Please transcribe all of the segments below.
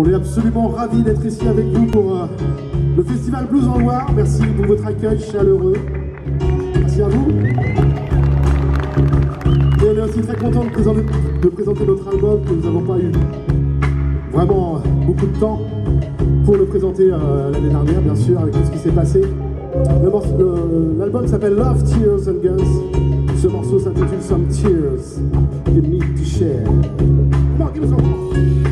On est absolument ravis d'être ici avec vous pour le Festival Blues en Loire. Merci pour votre accueil chaleureux. Merci à vous. Et on est aussi très content de présenter notre album que nous n'avons pas eu vraiment beaucoup de temps pour le présenter l'année dernière, bien sûr, avec tout ce qui s'est passé. L'album s'appelle Love, Tears and Guns. Ce morceau s'intitule Some Tears You Need to Share. Come on, give us some.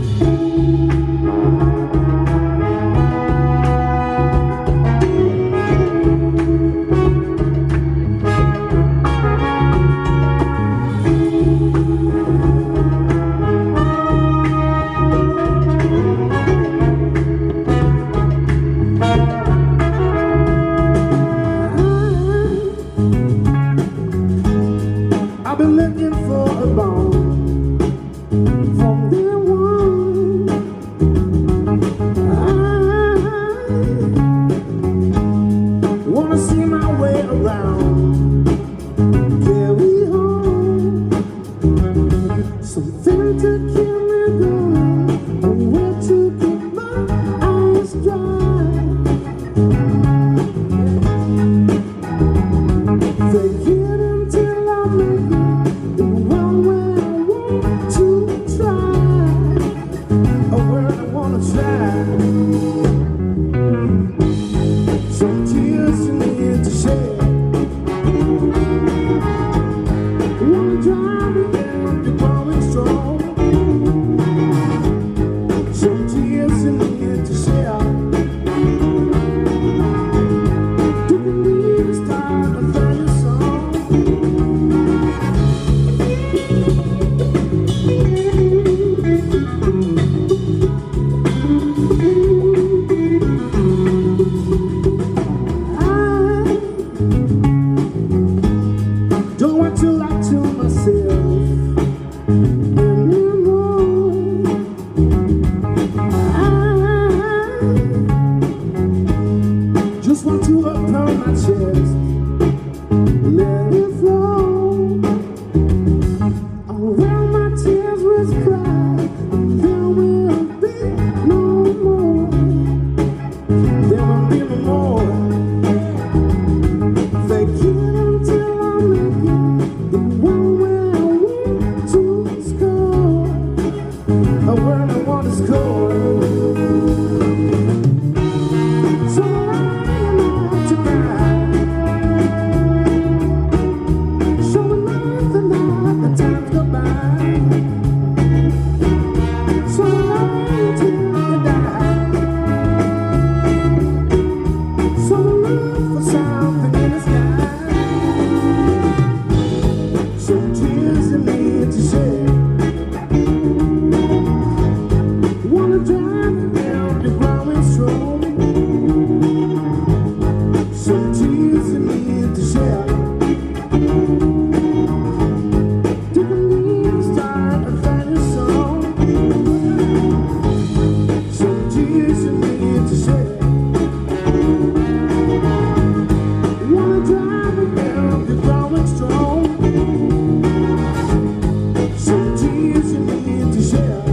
I've been looking for a bone from day one. I wanna see my way around, carry home something to keep me going, where to keep my eyes dry. Take it until I make it. Some tears you need to share. One time again, you're growing strong. Some tears you need to share. Do you need this time to find your song? Don't want to lie to myself anymore. I just want to open my chest, let it flow. All my tears will cry, there will be no more. There will be no more. Fake it until I make it, the one where I want to score, where I want to score. So I am out to cry, showing nothing but the times go by. So I till I die, so look for something in the sky. Some tears you need to share. Wanna drive you down, you're growing strong. Some tears you need to share. Do you need to start a funny song? Some tears you need to share. Wanna drive you down, you're growing strong. Some tears you need to share.